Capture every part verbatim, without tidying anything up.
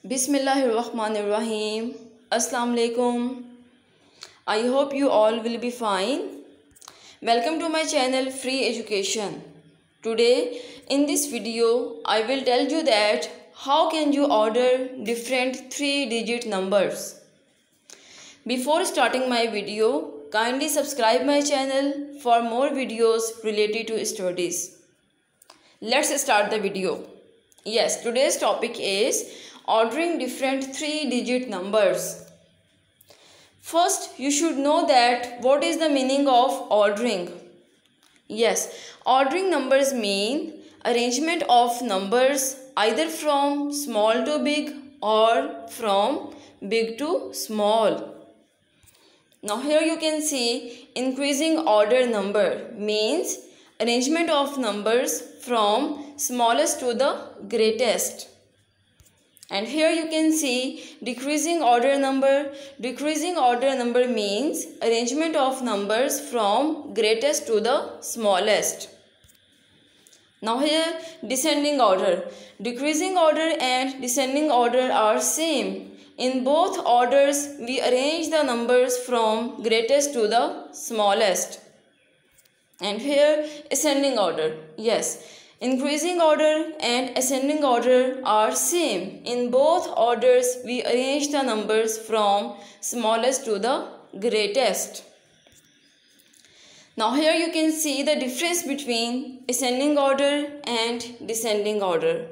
Bismillahirrahmanirrahim. Assalamu alaikum. I hope you all will be fine. Welcome to my channel Free Education. Today in this video I will tell you that how can you order different three digit numbers. Before starting my video, kindly subscribe my channel for more videos related to studies. Let's start the video. Yes, today's topic is ordering different three digit numbers. First, you should know that what is the meaning of ordering. Yes, ordering numbers mean arrangement of numbers either from small to big or from big to small. Now here you can see increasing order number means arrangement of numbers from smallest to the greatest. And here you can see decreasing order number. Decreasing order number means arrangement of numbers from greatest to the smallest. Now here descending order. Decreasing order and descending order are same. In both orders we arrange the numbers from greatest to the smallest. And here ascending order. Yes. Increasing order and ascending order are same. In both orders we arrange the numbers from smallest to the greatest. Now here you can see the difference between ascending order and descending order.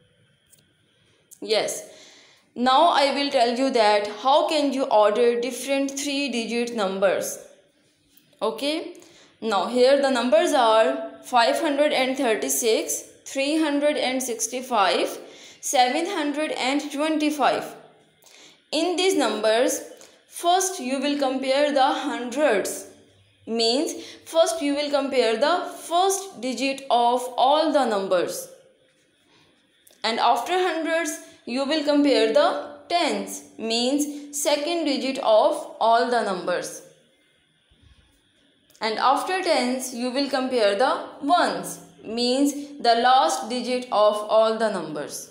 Yes. Now I will tell you that how can you order different three digit numbers. Okay. Now here the numbers are five hundred thirty-six, three hundred sixty-five, seven hundred twenty-five. In these numbers, first you will compare the hundreds. Means first you will compare the first digit of all the numbers. And after hundreds, you will compare the tens. Means second digit of all the numbers. And after tens, you will compare the ones, means the last digit of all the numbers.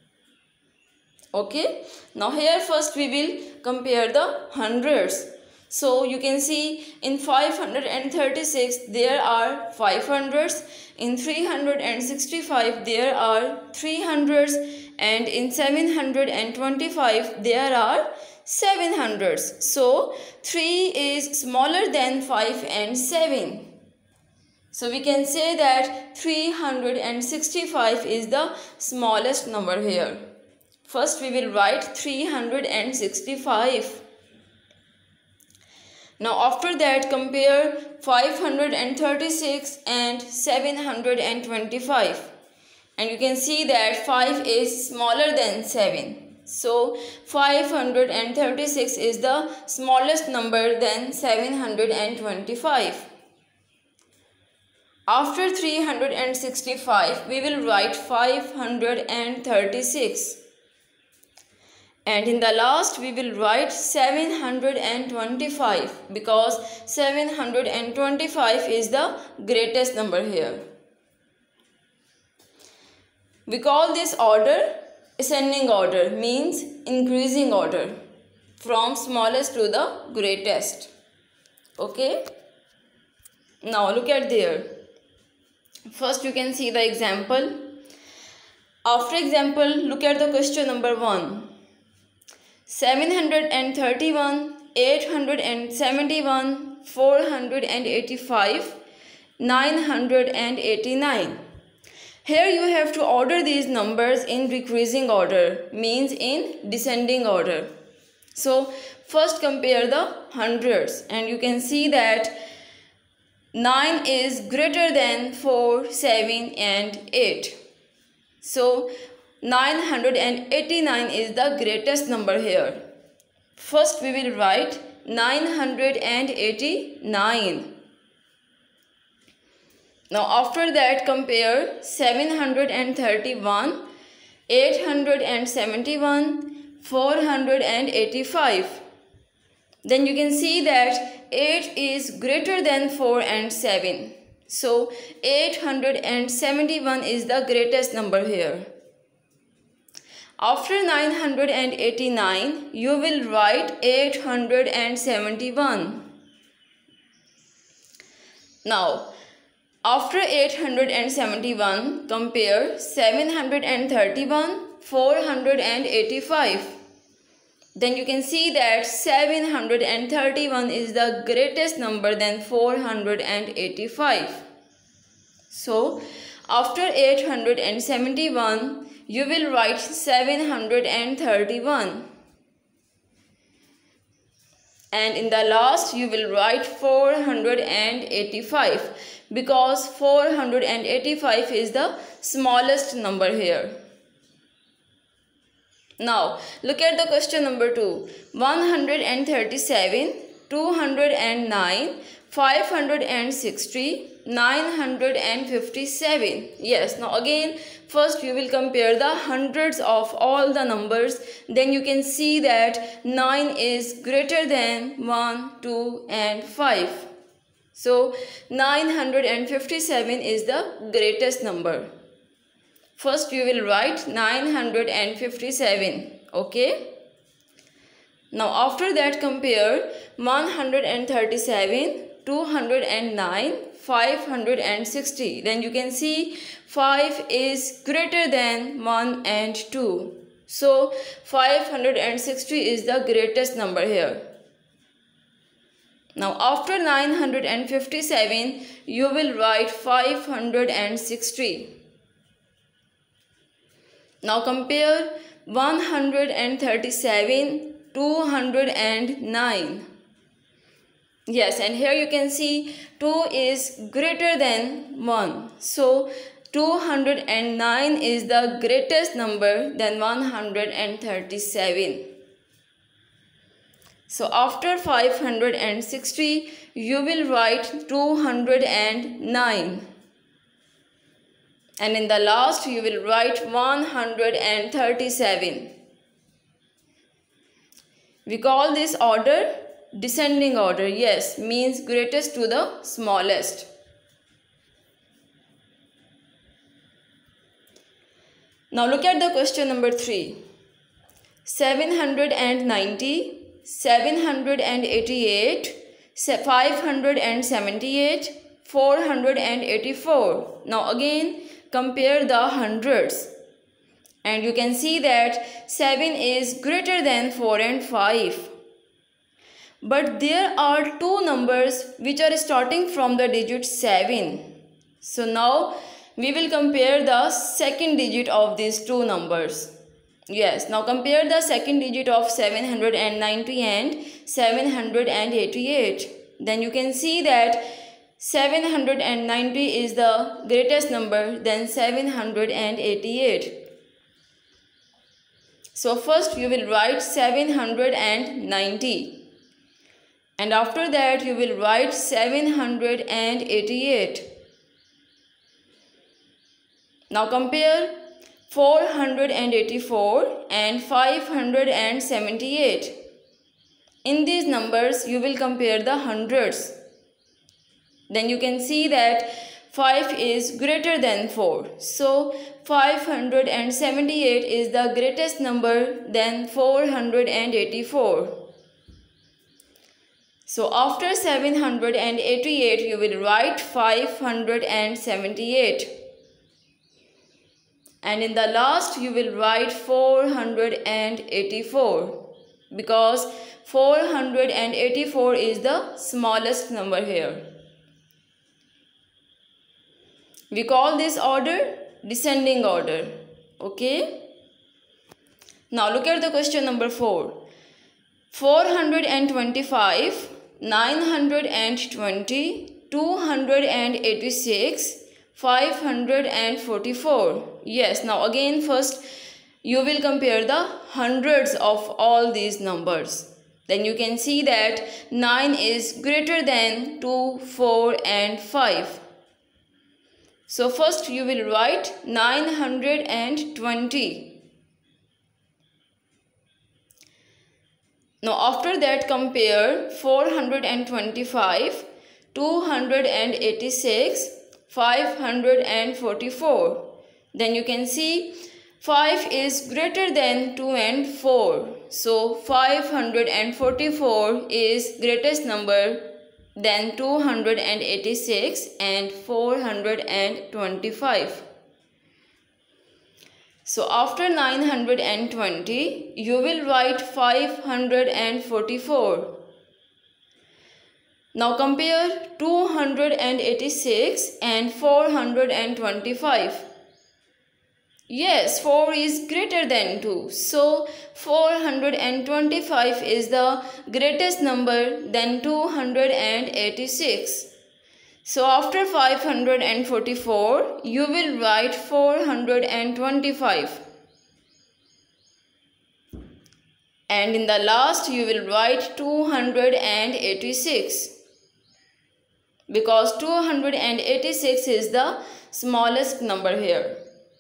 Okay. Now here first we will compare the hundreds. So you can see in five hundred thirty-six there are five hundreds, in three hundred sixty-five there are three hundreds, and in seven hundred twenty-five there are seven hundreds. So three is smaller than five and seven. So we can say that three hundred sixty-five is the smallest number here. First we will write three hundred sixty-five. Now after that compare five hundred thirty-six and seven hundred twenty-five. And you can see that five is smaller than seven. So five hundred thirty-six is the smallest number than seven hundred twenty-five. After three hundred sixty-five, we will write five hundred thirty-six. And in the last, we will write seven hundred twenty-five because seven hundred twenty-five is the greatest number here. We call this order ascending order, means increasing order from smallest to the greatest. Okay. Now look at there. First you can see the example. After example, look at the question number one. seven hundred thirty-one, eight hundred seventy-one, four hundred eighty-five, nine hundred eighty-nine. Here you have to order these numbers in decreasing order, means in descending order. So first compare the hundreds, and you can see that nine is greater than four, seven and eight. So nine hundred eighty-nine is the greatest number here. First we will write nine hundred eighty-nine. Now after that compare seven hundred thirty-one, eight hundred seventy-one, four hundred eighty-five. Then you can see that eight is greater than four and seven. So eight hundred seventy-one is the greatest number here. After nine hundred eighty-nine, you will write eight hundred seventy-one. Now, after eight hundred seventy-one, compare seven hundred thirty-one, four hundred eighty-five. Then you can see that seven hundred thirty-one is the greatest number than four hundred eighty-five. So, after eight hundred seventy-one, you will write seven hundred thirty-one. And in the last, you will write four hundred eighty-five, because four hundred eighty-five is the smallest number here. Now, look at the question number two. one hundred thirty-seven, two hundred nine, five hundred sixty, nine hundred fifty-seven. Yes, now again, first you will compare the hundreds of all the numbers. Then you can see that nine is greater than one, two and five. So, nine hundred fifty-seven is the greatest number. First you will write nine hundred fifty-seven. Okay. Now after that compare one hundred thirty-seven, two hundred nine, five hundred sixty. Then you can see five is greater than one and two. So five hundred sixty is the greatest number here. Now after nine hundred fifty-seven, you will write five hundred sixty. Now compare one hundred thirty-seven, two hundred nine. Yes, and here you can see two is greater than one. So two hundred nine is the greatest number than one hundred thirty-seven. So after five hundred sixty, you will write two hundred nine. And in the last, you will write one hundred thirty-seven. We call this order descending order. Yes, means greatest to the smallest. Now look at the question number three. seven hundred ninety, seven hundred eighty-eight, five hundred seventy-eight, four hundred eighty-four. Now again, compare the hundreds. And you can see that seven is greater than four and five. But there are two numbers which are starting from the digit seven. So now we will compare the second digit of these two numbers. Yes, now compare the second digit of seven hundred ninety and seven hundred eighty-eight. Then you can see that seven hundred ninety is the greatest number than seven hundred eighty-eight. So first you will write seven hundred ninety. And after that you will write seven hundred eighty-eight. Now compare four hundred eighty-four and five hundred seventy-eight. In these numbers you will compare the hundreds. Then you can see that five is greater than four. So five hundred seventy-eight is the greatest number than four hundred eighty-four. So after seven hundred eighty-eight, you will write five hundred seventy-eight. And in the last, you will write four hundred eighty-four, because four hundred eighty-four is the smallest number here. We call this order descending order. Okay. Now look at the question number four. four hundred twenty-five, nine hundred twenty, two hundred eighty-six, five hundred forty-four. Yes, now again first you will compare the hundreds of all these numbers. Then you can see that nine is greater than two, four and five. So first you will write nine hundred twenty. Now after that compare four hundred twenty-five, two hundred eighty-six, five hundred forty-four. Then you can see five is greater than two and four. So five hundred forty-four is greatest number than two hundred eighty-six and four hundred twenty-five. So after nine hundred twenty, you will write five hundred forty-four. Now compare two hundred eighty-six and four hundred twenty-five. Yes, four is greater than two. So four hundred twenty-five is the greatest number than two hundred eighty-six. So after five hundred forty-four, you will write four hundred twenty-five. And in the last, you will write two hundred eighty-six. Because two hundred eighty-six is the smallest number here.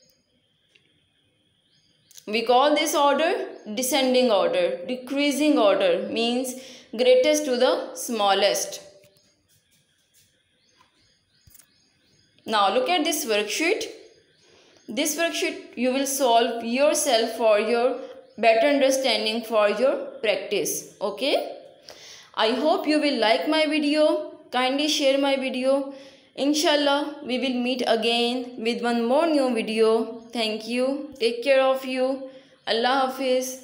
We call this order descending order. Decreasing order means greatest to the smallest. Now look at this worksheet. This worksheet you will solve yourself for your better understanding, for your practice. Okay? I hope you will like my video. Kindly share my video. Inshallah, we will meet again with one more new video. Thank you. Take care of you. Allah Hafiz.